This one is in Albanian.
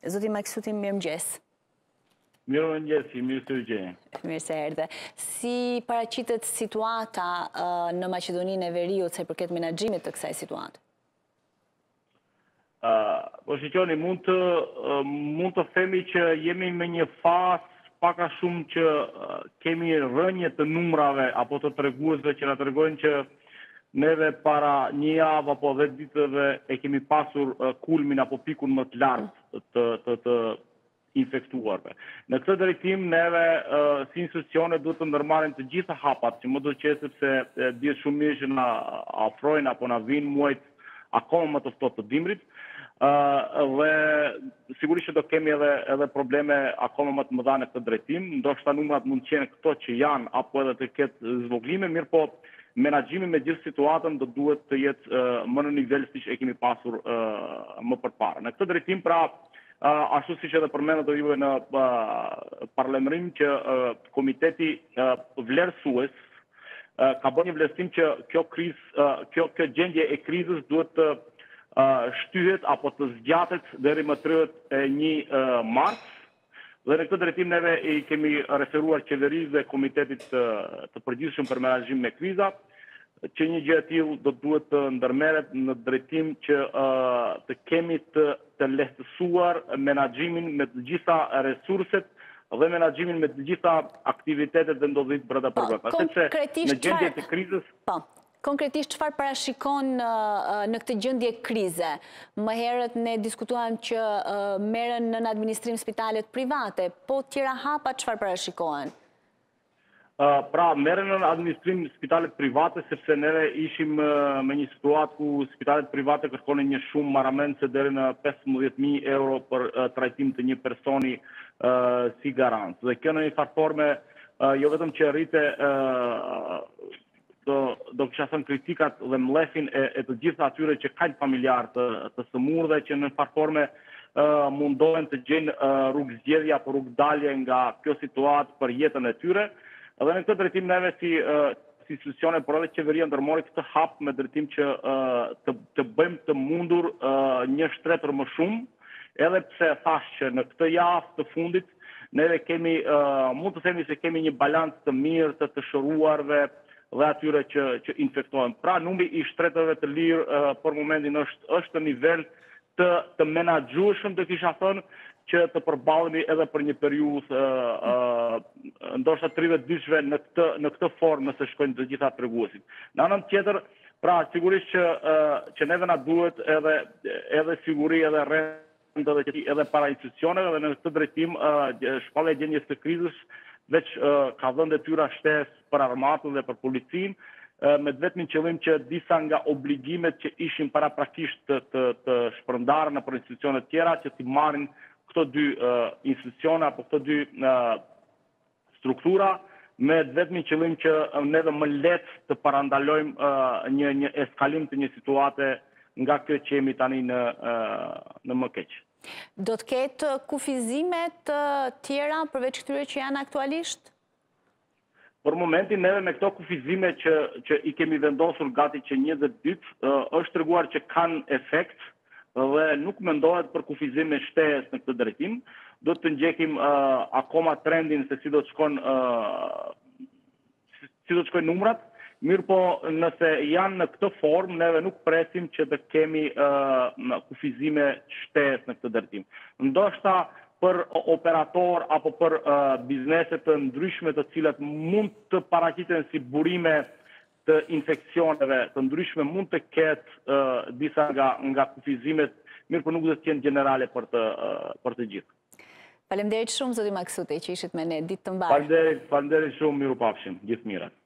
Zoti Maksuti, mirëmëngjes. Mirëmëngjes, mirë se u gjeni. Mirë se erdhe. Si paraqitet situata në Maqedoninë e Veriut sa i përket menaxhimit të kësaj situate? Po shikoni, mund të themi që jemi me një fazë pak a shumë që kemi rënje të numrave apo të treguesve që na tregojnë që neve para një javë apo 10 ditëve e kemi pasur kulmin apo pikun më të lartë të infektuarve. Në këtë drejtim, neve si institucione duhet të ndërmarrim të gjitha hapat që më do të qetë sepse dihet shumë mirë që na afrojnë apo na vinë muajt akoma më të ftohtë të dimrit. Dhe sigurisht që do kemi edhe probleme akoma më të mëdha në këtë drejtim. Ndoshta numrat mund të qenë këto që janë apo edhe të ketë zvoglime, mirë po menaxhimi me gjithë situatën do duhet të jetë më në nivel siç e kemi pasur më përpara. Në këtë drejtim pra ashtu siç edhe përmendët juve në parlamentim që komiteti vlerësues ka bërë një vlerësim që kjo gjendje e krizës duhet të shtyhet apo të zgjatet deri më 31 mars. Dhe në këtë drejtim neve i kemi referuar qeverisë dhe komitetit të përgjithshëm për menaxhim me kriza, që një gjë e tillë do duhet të ndërmerret në drejtim që të kemi të lehtësuar menaxhimin me të gjitha resurset dhe menaxhimin me të gjitha aktivitetet dhe ndodhit brenda programit. Sepse në gjendje të krizës. Konkretisht, çfarë parashikon në këtë gjendje krize? Më herët ne diskutuam që merren në administrim spitalet private, po tjera hapa çfarë parashikohen? Pra, merren në administrim spitalet private, sepse neve ishim me një situatë ku spitalet private kërkonin një shumë marramendse deri në 15.000 euro për trajtim të një personi si garancë. Dhe kjo në një farë forme jo vetëm që rrite do kisha thënë kritikat dhe mlefin e të gjithë atyre që kanë familjar të sëmurë dhe që në farë forme mundohen të gjejnë rrugë zgjedhje apo rrugë dalje nga kjo situatë për jetën e tyre. Dhe në këtë drejtim neve si institucione, por edhe qeveria ndërmori këtë hap me drejtim që të bëjmë të mundur një shtretër më shumë, edhe pse thash që në këtë javë të fundit neve kemi, mund të themi se kemi një balancë të mirë të shëruarve dhe atyre që infektohen. Pra, numri i shtretërve të lirë për momentin është në nivel të menaxhueshëm, të kisha thënë, që të përballemi edhe për një periudhë ndoshta 30 ditëve në këtë formë nëse shkojnë të gjitha treguesit. Në anën tjetër, pra sigurisht që neve na duhet edhe siguri edhe rend edhe para institucioneve dhe në këtë drejtim shpallja e gjendjes së krizës veç ka dhënë detyra shtesë për armatën dhe për policinë me vetmin qëllim që disa nga obligimet që ishin paraprakisht të shpërndarë në për institucione të tjera që t'i marrin këto dy institucione apo këto dy struktura me vetmin qëllim që neve më lehtë të parandalojmë një eskalim të një situate nga kjo që jemi tani në më keq. Do të ketë kufizimet tjera përveç këtyre që janë aktualisht? Për momentin, neve me këto kufizime që i kemi vendosur gati që 20 ditë, është treguar që kanë efekt dhe nuk mendohet për kufizime shtesë në këtë drejtim. Do të ndjekim akoma trendin se si do të shkojnë numrat, mirë po nëse janë në këtë formë, neve nuk presim që të kemi kufizime shtesë në këtë drejtim. Ndoshta për operator apo për bizneset të ndryshme të cilat mund të paraqiten si burime të infeksioneve të ndryshme mund të ketë disa nga kufizimet, mirë për nuk dhe të jenë generale për të gjithë. Faleminderit shumë, zoti Maksuti, që ishit me ne ditë të mbarë. Faleminderit shumë, miru pafshim, gjithë mirat.